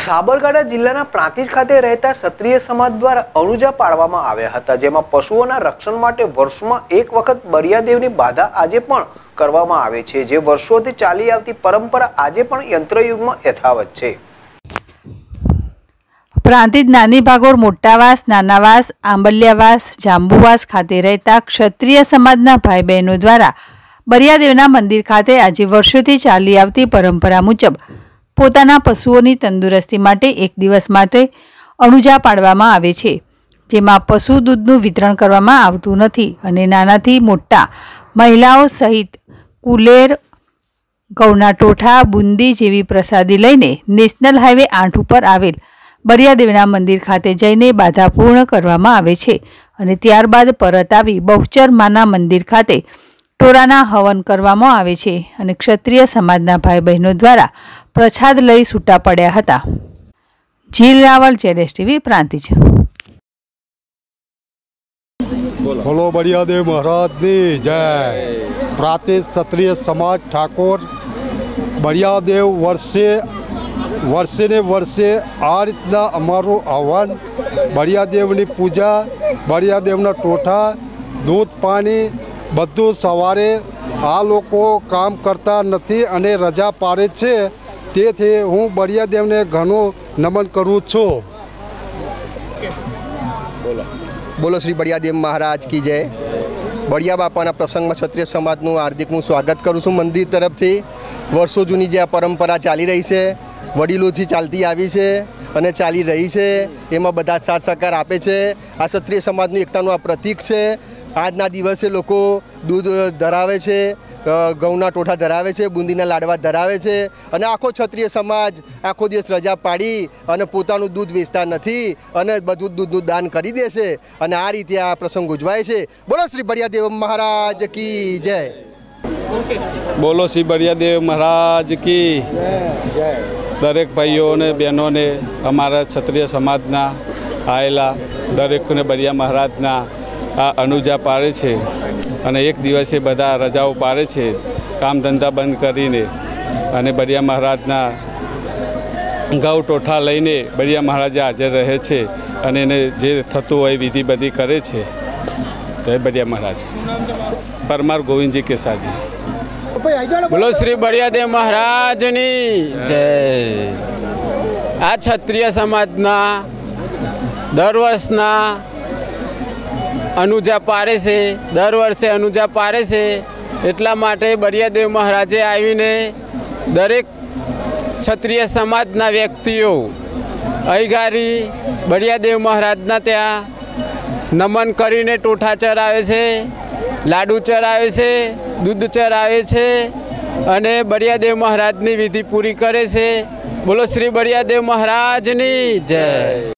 સાબરકાંઠા જિલ્લાના પ્રાંતિજ ખાતે રહેતા ક્ષત્રિય સમાજ દ્વારા અણુજા પાડવામાં આવ્યા હતા, જેમાં પશુઓના રક્ષણ માટે વર્ષમાં એક વખત બળિયાદેવની બાધા આજે પણ કરવામાં આવે છે, જે વર્ષોથી ચાલી આવતી પરંપરા આજે પણ યંત્રયુગમાં યથાવત છે। પ્રાંતિજ નાની ભાગોળ મોટાવાસ, નાનાવાસ, આંબલિયાવાસ, જાંબુવાસ ખાતે રહેતા ક્ષત્રિય સમાજના ભાઈ બહેનો દ્વારા બળિયાદેવના મંદિર ખાતે આજે વર્ષોથી ચાલી આવતી પરંપરા મુજબ પોતાના પશુઓની તંદુરસ્તી માટે એક દિવસ માટે અણુજા પાડવામાં આવે છે, જેમાં પશુ દૂધનું વિતરણ કરવામાં આવતું નથી અને નાનાથી મોટા મહિલાઓ સહિત કુલેર, ઘઉંના ટોઠા, બુંદી જેવી પ્રસાદી લઈને નેશનલ હાઈવે 8 ઉપર આવેલ બળિયાદેવના મંદિર ખાતે જઈને બાધા પૂર્ણ કરવામાં આવે છે અને ત્યારબાદ પરત આવી બહુચર માના મંદિર ખાતે ટોરાના હવન કરવામાં આવે છે અને ક્ષત્રિય સમાજના ભાઈ બહેનો દ્વારા પ્રસાદ લઈ છૂટા પડ્યા હતા। જીલ રાવલ, ZSTV, પ્રાંતિજ। बोलो बड़ियादेव महाराज की जय। प्रांतिज क्षत्रिय समाज ठाकुर बड़ियादेव वर्षे ने वर्षे आ रीतना अमारू हवन, बड़ियादेवनी पूजा, बड़ियादेवना टोठा, दूध पानी બધું સવારે આ લોકો કામ કરતા નથી અને રજા પાડે છે, તેથી હું બળિયાદેવને ઘણું નમન કરું છું। બોલો શ્રી બળિયાદેવ મહારાજ કી જય। બળિયા બાપાના પ્રસંગમાં ક્ષત્રિય સમાજનું હાર્દિક સ્વાગત કરું છું મંદિર તરફથી। વર્ષો જૂની જે આ પરંપરા ચાલી રહી છે, વડીલોથી ચાલતી આવી છે અને ચાલી રહી છે, એમાં બધા સાથ સહકાર આપે છે। આ ક્ષત્રિય સમાજનું એકતાનું આ પ્રતીક છે। આજના દિવસે લોકો દૂધ ધરાવે છે, ઘઉંના ટોઠા ધરાવે છે, બુંદીના લાડવા ધરાવે છે અને આખો ક્ષત્રિય સમાજ આખો દિવસ રજા પાડી અને પોતાનું દૂધ વેચતા નથી અને બધું દૂધનું દાન કરી દેશે અને આ રીતે આ પ્રસંગ ઉજવાય છે। બોલો શ્રી બળિયાદેવ મહારાજ કી જય। બોલો શ્રી બળિયાદેવ મહારાજ કી જય। દરેક ભાઈઓ અને બહેનોને અમારા ક્ષત્રિય સમાજના આવેલા દરેકને બળિયા મહારાજના આ અણુજા પાડે છે અને એક દિવસે બધા રજાઓ પાડે છે કામ ધંધા બંધ કરીને અને બળિયા મહારાજના ઘઉં ટોઠા લઈને બળિયા મહારાજ હાજર રહે છે અને એને જે થતું હોય વિધિ બધી કરે છે। જય બળિયા મહારાજ। પરમાર ગોવિંદજી કેસાજી। બોલો શ્રી બળિયાદેવ મહારાજની જય। આ ક્ષત્રિય સમાજના દર વર્ષના અણુજા પાડે છે, દર વર્ષે અણુજા પાડે છે, એટલા માટે બળિયાદેવ મહારાજે આવીને દરેક ક્ષત્રિય સમાજના વ્યક્તિઓ અહીંગારી બળિયાદેવ મહારાજના ત્યાં નમન કરીને ટોઠા ચડાવે છે, લાડુ ચડાવે છે, દૂધ ચડાવે છે અને બળિયાદેવ મહારાજની વિધિ પૂરી કરે છે। બોલો શ્રી બળિયાદેવ મહારાજની જય।